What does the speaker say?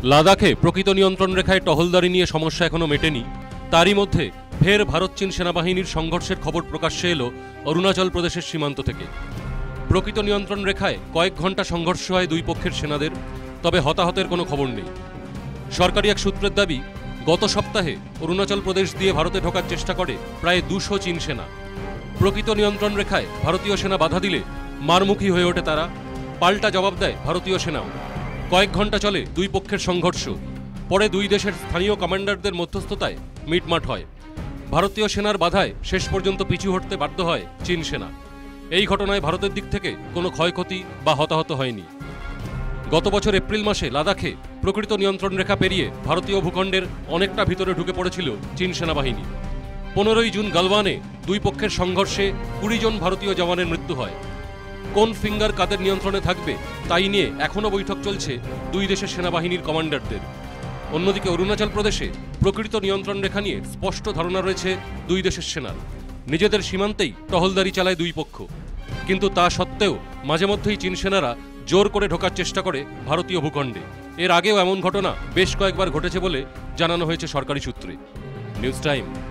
লাদাখে প্রকৃত নিয়ন্ত্রণ রেখায় টহলদারি নিয়ে সমস্যা এখনো মেটেনি। তারই মধ্যে ফের ভারত চীন সেনাবাহিনীর সংঘর্ষের খবর প্রকাশ্যে এলো অরুণাচল প্রদেশের সীমান্ত থেকে। প্রকৃত নিয়ন্ত্রণ রেখায় কয়েক ঘন্টা সংঘর্ষ হয় দুই পক্ষের সেনাদের, তবে হতাহতের কোনো খবর নেই। সরকারি এক সূত্রের দাবি, গত সপ্তাহে অরুণাচল প্রদেশ দিয়ে ভারতে ঢোকার চেষ্টা করে প্রায় 200 চীন সেনা। প্রকৃত নিয়ন্ত্রণ রেখায় ভারতীয় সেনা বাধা দিলে মারমুখী হয়ে ওঠে তারা, পাল্টা জবাব দেয় ভারতীয় সেনাও। কয়েক ঘন্টা চলে দুই পক্ষের সংঘর্ষ, পরে দুই দেশের স্থানীয় কমান্ডারদের মধ্যস্থতায় মিটমাট হয়। ভারতীয় সেনার বাধায় শেষ পর্যন্ত পিছু হটতে বাধ্য হয় চীন সেনা। এই ঘটনায় ভারতের দিক থেকে কোনো ক্ষয়ক্ষতি বা হতাহত হয়নি। গত বছর এপ্রিল মাসে লাদাখে প্রকৃত নিয়ন্ত্রণ রেখা পেরিয়ে ভারতীয় ভূখণ্ডের অনেকটা ভিতরে ঢুকে পড়েছিল চীন সেনাবাহিনী। 15ই জুন গালওয়ানে দুই পক্ষের সংঘর্ষে 20 জন ভারতীয় জওয়ানের মৃত্যু হয়। কোন ফিঙ্গার কাদের নিয়ন্ত্রণে থাকবে তাই নিয়ে এখনও বৈঠক চলছে দুই দেশের সেনাবাহিনীর কমান্ডারদের। অন্যদিকে অরুণাচল প্রদেশে প্রকৃত নিয়ন্ত্রণ রেখা নিয়ে স্পষ্ট ধারণা রয়েছে দুই দেশের সেনার। নিজেদের সীমান্তেই টহলদারি চালায় দুই পক্ষ, কিন্তু তা সত্ত্বেও মাঝে মধ্যেই চীন সেনারা জোর করে ঢোকার চেষ্টা করে ভারতীয় ভূখণ্ডে। এর আগেও এমন ঘটনা বেশ কয়েকবার ঘটেছে বলে জানানো হয়েছে সরকারি সূত্রে। News time.